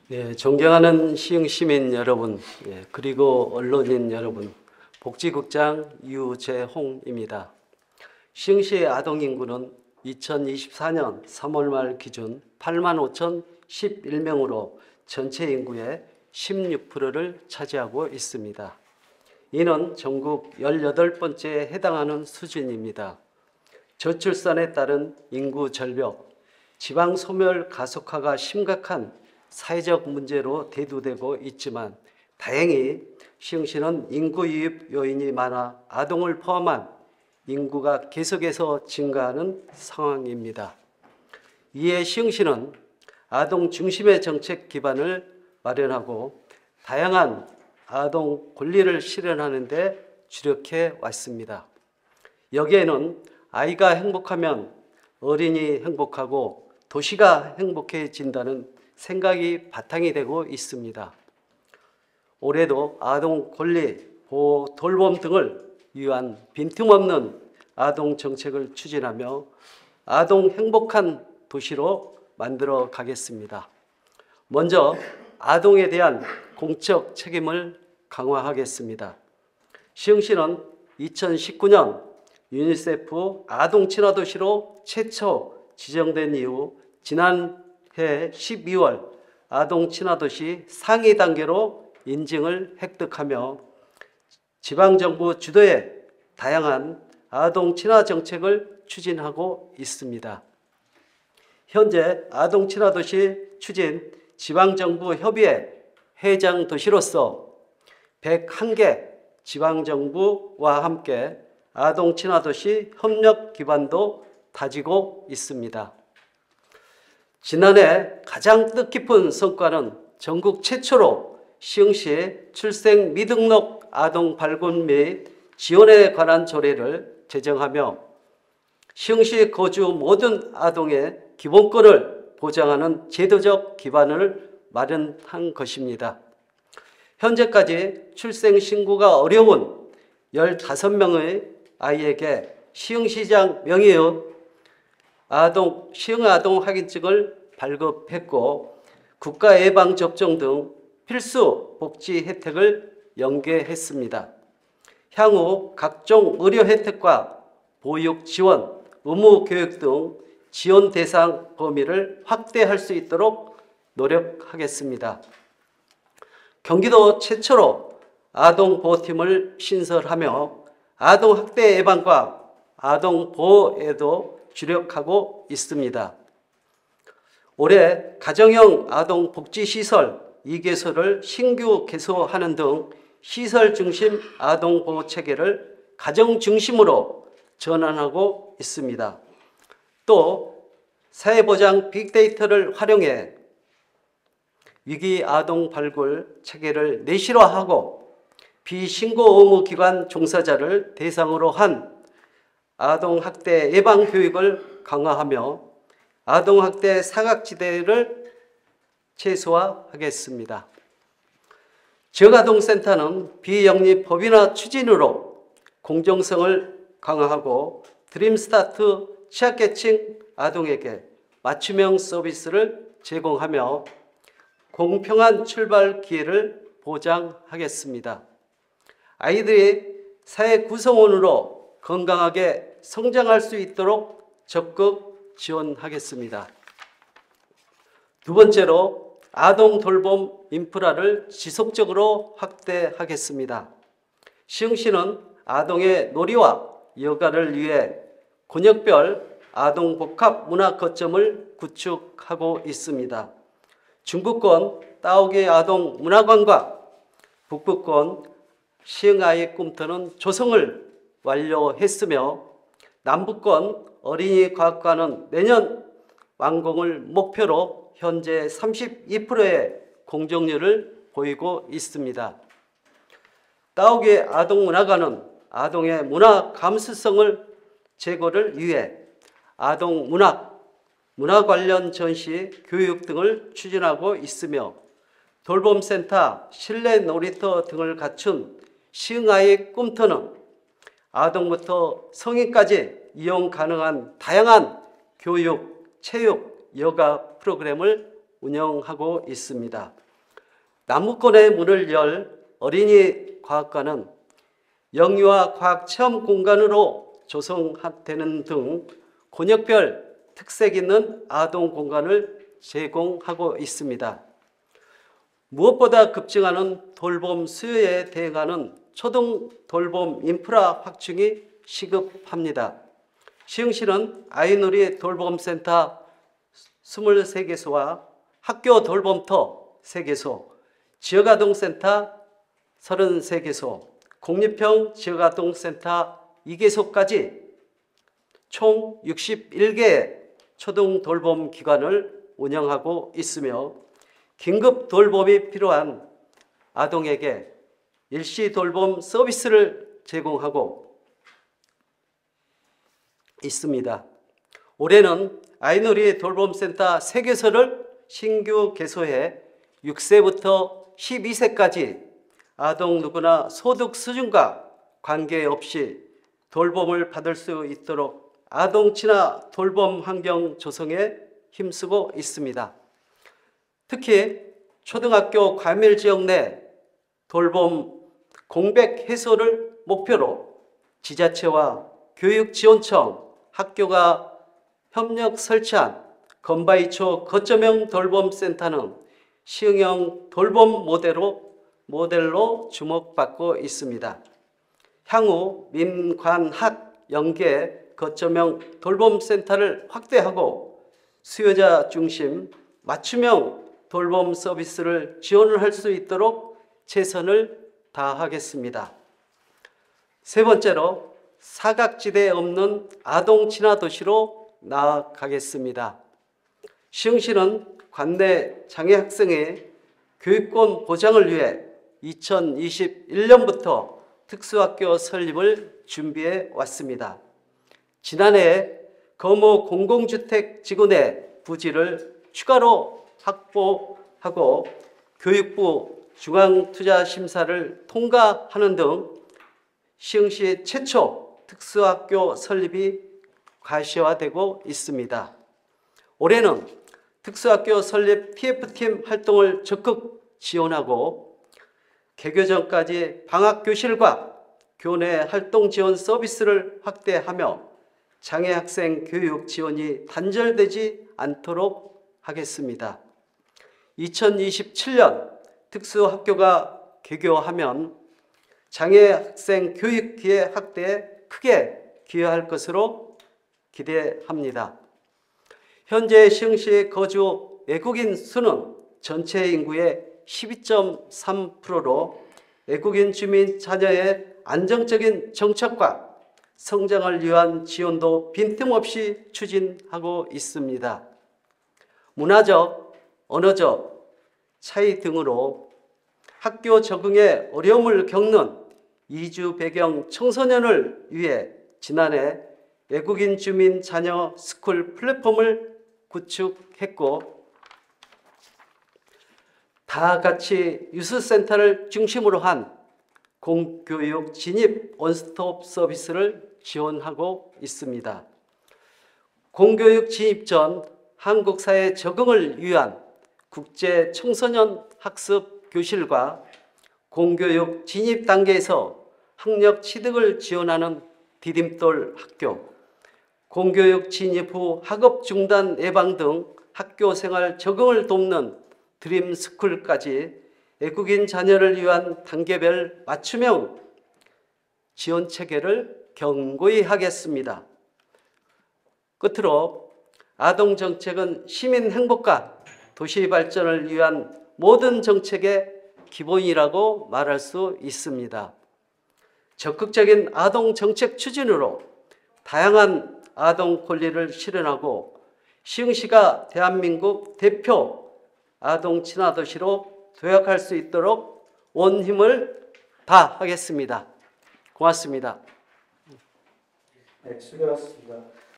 존경하는 시흥시민 여러분, 그리고 언론인 여러분, 복지국장 유재홍입니다. 시흥시의 아동인구는 2024년 3월 말 기준 85,011명으로 전체 인구의 16%를 차지하고 있습니다. 이는 전국 18번째에 해당하는 수준입니다. 저출산에 따른 인구 절벽, 지방 소멸 가속화가 심각한 사회적 문제로 대두되고 있지만 다행히 시흥시는 인구 유입 요인이 많아 아동을 포함한 인구가 계속해서 증가하는 상황입니다. 이에 시흥시는 아동 중심의 정책 기반을 마련하고 다양한 아동 권리를 실현하는 데 주력해 왔습니다. 여기에는 아이가 행복하면 어린이 행복하고 도시가 행복해진다는 생각이 바탕이 되고 있습니다. 올해도 아동 권리, 보호, 돌봄 등을 위한 빈틈없는 아동 정책을 추진하며 아동 행복한 도시로 만들어 가겠습니다. 먼저 아동에 대한 공적 책임을 강화하겠습니다. 시흥시는 2019년 유니세프 아동 친화 도시로 최초 지정된 이후 지난해 12월 아동 친화 도시 상위 단계로 인증을 획득하며 지방정부 주도의 다양한 아동 친화 정책을 추진하고 있습니다. 현재 아동 친화 도시 추진 지방정부 협의회 회장 도시로서 101개 지방정부와 함께 아동 친화 도시 협력 기반도 다지고 있습니다. 지난해 가장 뜻깊은 성과는 전국 최초로 시흥시 출생 미등록 아동 발굴 및 지원에 관한 조례를 제정하며 시흥시 거주 모든 아동의 기본권을 보장하는 제도적 기반을 마련한 것입니다. 현재까지 출생 신고가 어려운 15명의 아이에게 시흥시장 명의의 시흥아동 확인증을 발급했고 국가예방접종 등 필수 복지 혜택을 연계했습니다. 향후 각종 의료 혜택과 보육 지원, 의무 교육 등 지원 대상 범위를 확대할 수 있도록 노력하겠습니다. 경기도 최초로 아동보호팀을 신설하며 아동학대 예방과 아동보호에도 주력하고 있습니다. 올해 가정형 아동복지시설 2개소를 신규 개소하는 등 시설 중심 아동보호 체계를 가정 중심으로 전환하고 있습니다. 또 사회보장 빅데이터를 활용해 위기 아동 발굴 체계를 내실화하고 비신고 의무기관 종사자를 대상으로 한 아동학대 예방 교육을 강화하며 아동학대 사각지대를 최소화하겠습니다. 지역아동센터는 비영리 법인화 추진으로 공정성을 강화하고 드림스타트 취약계층 아동에게 맞춤형 서비스를 제공하며 공평한 출발 기회를 보장하겠습니다. 아이들이 사회 구성원으로 건강하게 성장할 수 있도록 적극 지원하겠습니다. 두 번째로 아동 돌봄 인프라를 지속적으로 확대하겠습니다. 시흥시는 아동의 놀이와 여가를 위해 권역별 아동 복합 문화 거점을 구축하고 있습니다. 중부권 따오기 아동 문화관과 북부권 시흥아이 꿈터는 조성을 완료했으며 남부권 어린이 과학관은 내년 완공을 목표로 현재 32%의 공정률을 보이고 있습니다. 따오기 아동문화관은 아동의 문화 감수성을 제고를 위해 아동 문화 관련 전시, 교육 등을 추진하고 있으며 돌봄센터, 실내 놀이터 등을 갖춘 시흥아이 꿈터는 아동부터 성인까지 이용 가능한 다양한 교육, 체육, 여가 프로그램을 운영하고 있습니다. 남구권의 문을 열 어린이 과학관은 영유아 과학체험 공간으로 조성되는 등 권역별 특색 있는 아동 공간을 제공하고 있습니다. 무엇보다 급증하는 돌봄 수요에 대응하는 초등 돌봄 인프라 확충이 시급합니다. 시흥시는 아이놀이 돌봄센터 23개소와 학교 돌봄터 3개소, 지역아동센터 33개소, 공립형 지역아동센터 2개소까지 총 61개의 초등 돌봄 기관을 운영하고 있으며 긴급 돌봄이 필요한 아동에게 일시 돌봄 서비스를 제공하고 있습니다. 올해는 아이놀이 돌봄센터 3개소를 신규 개소해 6세부터 12세까지 아동 누구나 소득 수준과 관계없이 돌봄을 받을 수 있도록 아동 친화 돌봄 환경 조성에 힘쓰고 있습니다. 특히 초등학교 과밀 지역 내 돌봄 공백 해소를 목표로 지자체와 교육지원청, 학교가 협력 설치한 건바이초 거점형 돌봄센터는 시흥형 돌봄 모델로 주목받고 있습니다. 향후 민관학 연계 거점형 돌봄센터를 확대하고 수요자 중심 맞춤형 돌봄 서비스를 지원을 할 수 있도록 최선을 다하겠습니다. 세 번째로 사각지대에 없는 아동 친화 도시로 나아가겠습니다. 시흥시는 관내 장애 학생의 교육권 보장을 위해 2021년부터 특수학교 설립을 준비해 왔습니다. 지난해 거모 공공주택 지구 내 부지를 추가로 확보하고 교육부 중앙투자심사를 통과하는 등 시흥시 최초 특수학교 설립이 가시화되고 있습니다. 올해는 특수학교 설립 TF팀 활동을 적극 지원하고 개교 전까지 방학교실과 교내 활동 지원 서비스를 확대하며 장애 학생 교육 지원이 단절되지 않도록 하겠습니다. 2027년 특수학교가 개교하면 장애 학생 교육 기회 확대에 크게 기여할 것으로 기대합니다. 현재 시흥시에 거주 외국인 수는 전체 인구의 12.3%로 외국인 주민 자녀의 안정적인 정착과 성장을 위한 지원도 빈틈없이 추진하고 있습니다. 문화적, 언어적 차이 등으로 학교 적응에 어려움을 겪는 이주 배경 청소년을 위해 지난해 외국인 주민 자녀 스쿨 플랫폼을 구축했고 다 같이 유스센터를 중심으로 한 공교육 진입 원스톱 서비스를 지원하고 있습니다. 공교육 진입 전 한국 사회 적응을 위한 국제 청소년 학습 교실과 공교육 진입 단계에서 학력 취득을 지원하는 디딤돌 학교, 공교육 진입 후 학업 중단 예방 등 학교 생활 적응을 돕는 드림스쿨까지 외국인 자녀를 위한 단계별 맞춤형 지원 체계를 견고히 하겠습니다. 끝으로 아동 정책은 시민 행복과 도시 발전을 위한 모든 정책의 기본이라고 말할 수 있습니다. 적극적인 아동 정책 추진으로 다양한 아동 권리를 실현하고 시흥시가 대한민국 대표 아동 친화 도시로 도약할 수 있도록 온 힘을 다하겠습니다. 고맙습니다. 네, 수고하셨습니다.